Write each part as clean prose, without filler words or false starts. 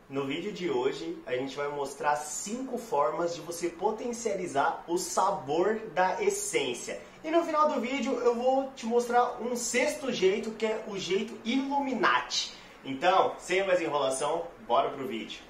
No vídeo de hoje a gente vai mostrar 5 formas de você potencializar o sabor da essência. E no final do vídeo eu vou te mostrar um 6º jeito, que é o jeito Illuminati. Então, sem mais enrolação, bora pro vídeo.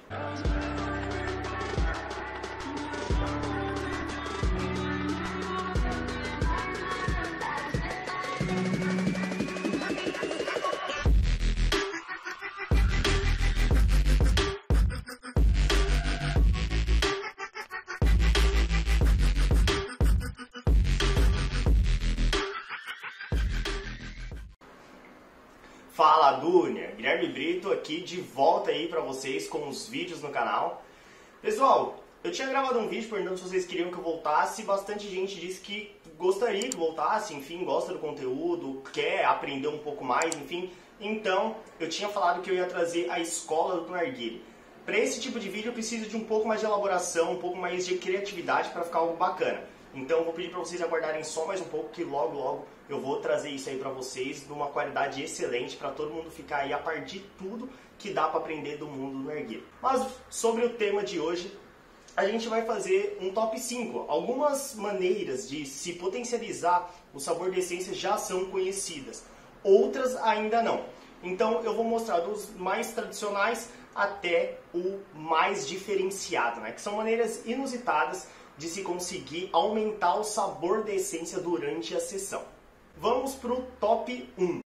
Fala Dunia, Guilherme Brito aqui de volta aí pra vocês com os vídeos no canal. Pessoal, eu tinha gravado um vídeo perguntando se vocês queriam que eu voltasse, bastante gente disse que gostaria que voltasse, enfim, gosta do conteúdo, quer aprender um pouco mais, enfim. Então, eu tinha falado que eu ia trazer a escola do narguilé. Para esse tipo de vídeo eu preciso de um pouco mais de elaboração, um pouco mais de criatividade para ficar algo bacana. Então eu vou pedir para vocês aguardarem só mais um pouco, que logo eu vou trazer isso aí para vocês numa qualidade excelente, para todo mundo ficar aí a par de tudo que dá para aprender do mundo do narguilé. Mas sobre o tema de hoje, a gente vai fazer um top 5. Algumas maneiras de se potencializar o sabor de essência já são conhecidas, outras ainda não. Então eu vou mostrar dos mais tradicionais até o mais diferenciado, né? Que são maneiras inusitadas de se conseguir aumentar o sabor da essência durante a sessão. Vamos para o top 1.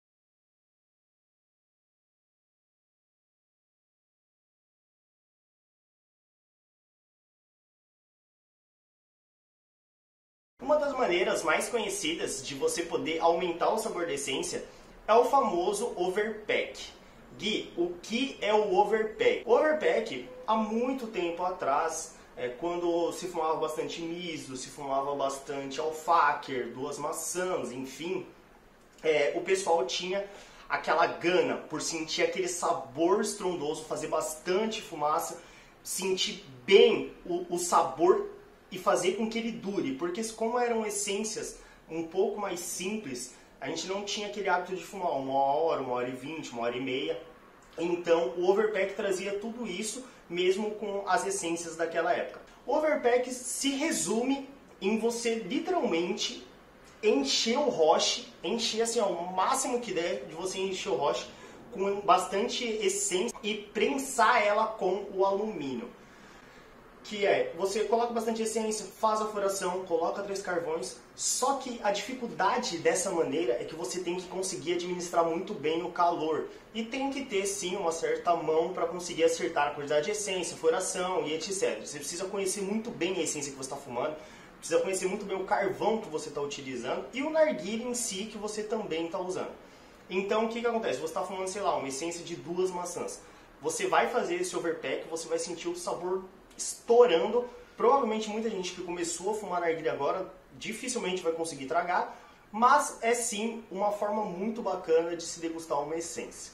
Uma das maneiras mais conhecidas de você poder aumentar o sabor da essência é o famoso overpack. Gui, o que é o overpack? O overpack, há muito tempo atrás, quando se fumava bastante miso, se fumava bastante alfacer, 2 maçãs, enfim, o pessoal tinha aquela gana por sentir aquele sabor estrondoso, fazer bastante fumaça, sentir bem o sabor e fazer com que ele dure, porque como eram essências um pouco mais simples, a gente não tinha aquele hábito de fumar 1 hora, 1h20, 1h30, então o overpack trazia tudo isso, mesmo com as essências daquela época. O overpack se resume em você literalmente encher o roche, encher assim, ó, o máximo que der de você encher o roche com bastante essência e prensar ela com o alumínio. Que é, você coloca bastante essência, faz a furação, coloca 3 carvões, só que a dificuldade dessa maneira é que você tem que conseguir administrar muito bem o calor e tem que ter sim uma certa mão para conseguir acertar a quantidade de essência, furação e etc. Você precisa conhecer muito bem a essência que você está fumando, precisa conhecer muito bem o carvão que você está utilizando e o narguilé em si que você também está usando. Então o que acontece? Você está fumando, sei lá, uma essência de 2 maçãs. Você vai fazer esse overpack, você vai sentir o sabor estourando. Provavelmente muita gente que começou a fumar narguilé agora dificilmente vai conseguir tragar, mas é sim uma forma muito bacana de se degustar uma essência.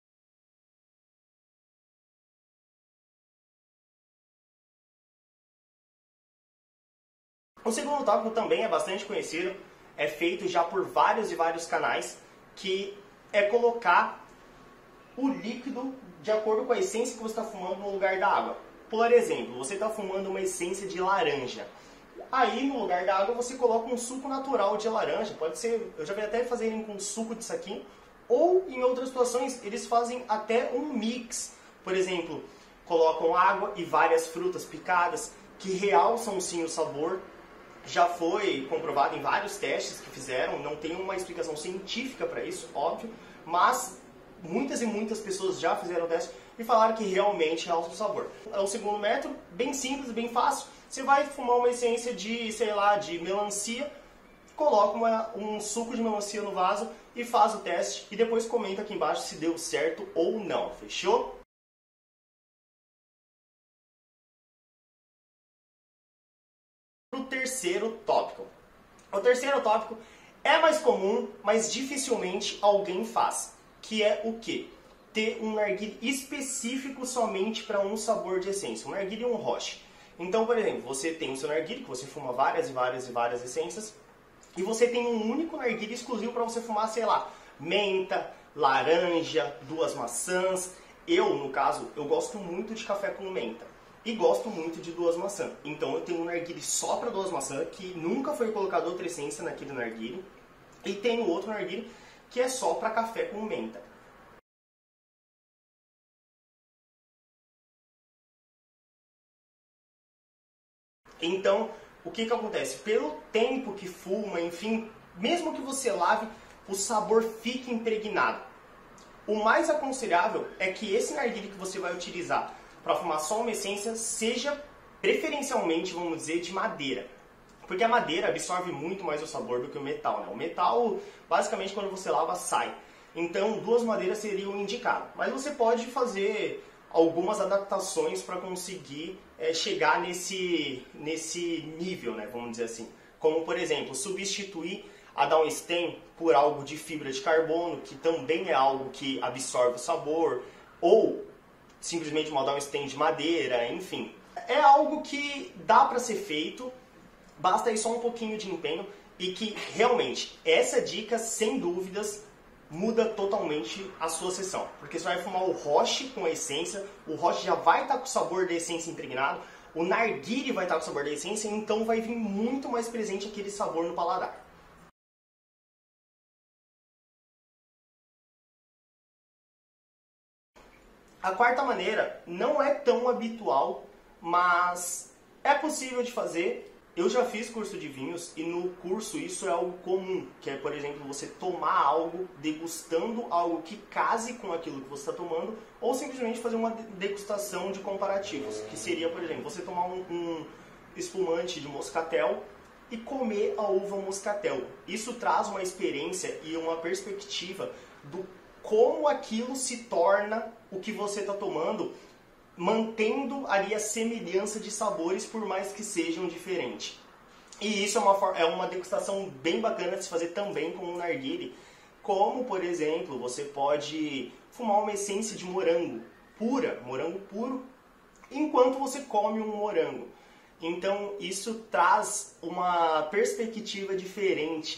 O segundo tópico também é bastante conhecido, é feito já por vários e vários canais, que é colocar o líquido de acordo com a essência que você está fumando no lugar da água. Por exemplo, você está fumando uma essência de laranja. Aí, no lugar da água, você coloca um suco natural de laranja. Pode ser, eu já vi até fazerem com suco de saquinho. Ou, em outras situações, eles fazem até um mix. Por exemplo, colocam água e várias frutas picadas, que realçam sim o sabor. Já foi comprovado em vários testes que fizeram. Não tem uma explicação científica para isso, óbvio. Mas muitas e muitas pessoas já fizeram o teste e falaram que realmente realça o sabor. É o segundo método, bem simples, bem fácil. Você vai fumar uma essência de, sei lá, de melancia, coloca um suco de melancia no vaso e faz o teste e depois comenta aqui embaixo se deu certo ou não, fechou? O terceiro tópico. O terceiro tópico é mais comum, mas dificilmente alguém faz, que é o quê? Ter um narguilé específico somente para um sabor de essência, um narguilé e um roche. Então, por exemplo, você tem o seu narguilé, que você fuma várias essências, e você tem um único narguilé exclusivo para você fumar, sei lá, menta, laranja, 2 maçãs, Eu, no caso, eu gosto muito de café com menta. E gosto muito de duas maçãs. Então eu tenho um narguilé só para duas maçãs, que nunca foi colocado outra essência naquele narguilé. E tenho outro narguilé que é só para café com menta. Então, o que acontece? Pelo tempo que fuma, enfim, mesmo que você lave, o sabor fica impregnado. O mais aconselhável é que esse narguilé que você vai utilizar para fumar só uma essência seja preferencialmente, vamos dizer, de madeira. Porque a madeira absorve muito mais o sabor do que o metal, né? O metal, basicamente, quando você lava, sai. Então, duas madeiras seriam indicadas. Mas você pode fazer algumas adaptações para conseguir chegar nesse nível, né? Vamos dizer assim. Como, por exemplo, substituir a Downstem por algo de fibra de carbono, que também é algo que absorve o sabor, ou simplesmente uma Downstem de madeira, enfim. É algo que dá para ser feito, basta aí só um pouquinho de empenho e que realmente essa dica, sem dúvidas, muda totalmente a sua sessão. Porque você vai fumar o roche com a essência, o roche já vai estar com o sabor da essência impregnado, o narguilé vai estar com o sabor da essência, então vai vir muito mais presente aquele sabor no paladar. A quarta maneira não é tão habitual, mas é possível de fazer. Eu já fiz curso de vinhos e no curso isso é algo comum, que é, por exemplo, você tomar algo degustando algo que case com aquilo que você está tomando, ou simplesmente fazer uma degustação de comparativos, que seria, por exemplo, você tomar um espumante de moscatel e comer a uva moscatel. Isso traz uma experiência e uma perspectiva do como aquilo se torna o que você está tomando, mantendo ali a semelhança de sabores, por mais que sejam diferentes. E isso é uma degustação bem bacana de se fazer também com um narguilé. Como, por exemplo, você pode fumar uma essência de morango puro, enquanto você come um morango. Então isso traz uma perspectiva diferente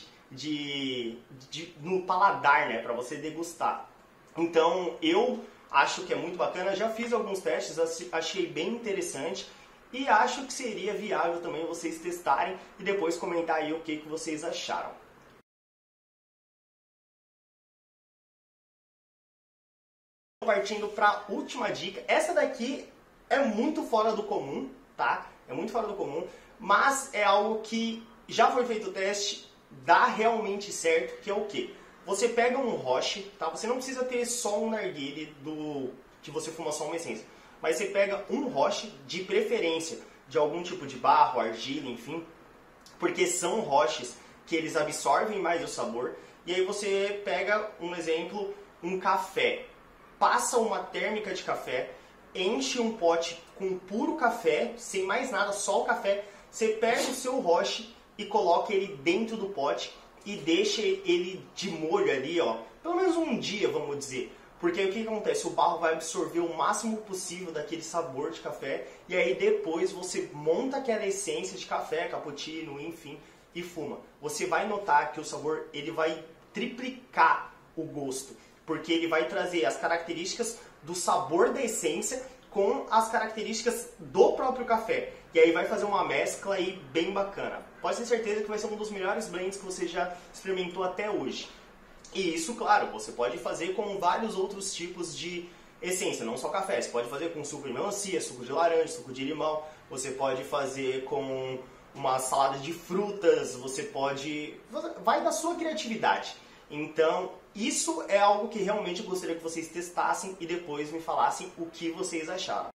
no paladar, né, para você degustar. Então eu acho que é muito bacana, já fiz alguns testes, achei bem interessante e acho que seria viável também vocês testarem e depois comentar aí o que vocês acharam. Partindo para a última dica, essa daqui é muito fora do comum, tá? É muito fora do comum, mas é algo que já foi feito o teste, dá realmente certo, que é o quê? Você pega um roche, tá? Você não precisa ter só um narguilé que você fuma só uma essência, mas você pega um roche, de preferência de algum tipo de barro, argila, enfim, porque são roches que eles absorvem mais o sabor. E aí você pega, um exemplo, um café, passa uma térmica de café, enche um pote com puro café, sem mais nada, só o café, você pega o seu roche e coloca ele dentro do pote e deixa ele de molho ali, ó, pelo menos um dia, vamos dizer. Porque o que acontece? O barro vai absorver o máximo possível daquele sabor de café e aí depois você monta aquela essência de café, cappuccino, enfim, e fuma. Você vai notar que o sabor ele vai triplicar o gosto, porque ele vai trazer as características do sabor da essência com as características do próprio café. E aí vai fazer uma mescla aí bem bacana. Pode ter certeza que vai ser um dos melhores blends que você já experimentou até hoje. E isso, claro, você pode fazer com vários outros tipos de essência, não só café. Você pode fazer com suco de melancia, suco de laranja, suco de limão. Você pode fazer com uma salada de frutas. Você pode... vai da sua criatividade. Então, isso é algo que realmente eu gostaria que vocês testassem e depois me falassem o que vocês acharam.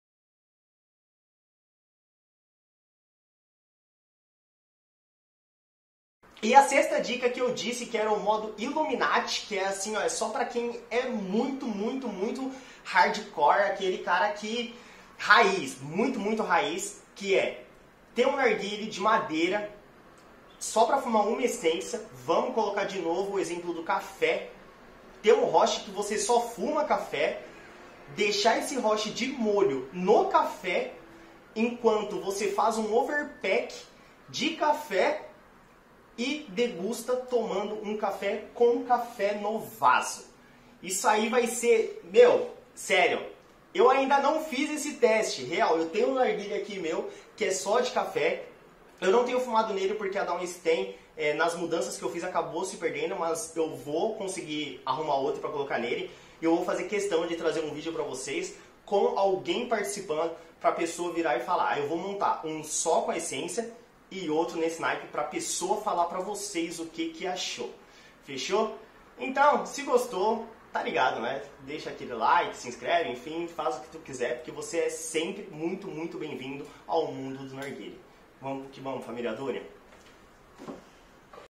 E a sexta dica que eu disse que era o modo Illuminati, que é assim, ó, é só pra quem é muito hardcore, aquele cara que raiz, muito raiz, que é ter um narguilé de madeira só pra fumar uma essência. Vamos colocar de novo o exemplo do café. Ter um roche que você só fuma café, deixar esse roche de molho no café, enquanto você faz um overpack de café e degusta tomando um café com café no vaso. Isso aí vai ser, meu, sério, Eu ainda não fiz esse teste, real. Eu tenho um narguilé aqui meu, que é só de café. Eu não tenho fumado nele porque a Down Stain, nas mudanças que eu fiz, acabou se perdendo, mas eu vou conseguir arrumar outro para colocar nele. E eu vou fazer questão de trazer um vídeo para vocês com alguém participando, para a pessoa virar e falar, eu vou montar um só com a essência e outro nesse naipe para a pessoa falar para vocês o que achou. Fechou? Então, se gostou, tá ligado, né? Deixa aquele like, se inscreve, enfim, faz o que tu quiser, porque você é sempre muito, muito bem-vindo ao mundo do narguilé. Vamos que vamos, família Dúria?